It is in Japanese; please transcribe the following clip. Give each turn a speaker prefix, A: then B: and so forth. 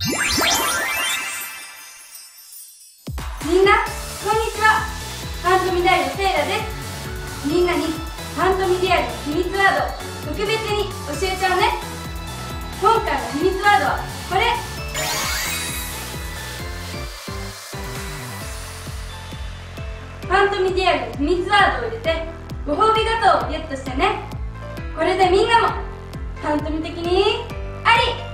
A: みんなこんにちは。ファントミダイのセイラです。みんなにファントミディアルの秘密ワードを特別に教えちゃうね。今回の秘密ワードはこれ。ファントミディアルの秘密ワードを入れてご褒美ガトーをゲットしてね。これでみんなもファントミ的にあり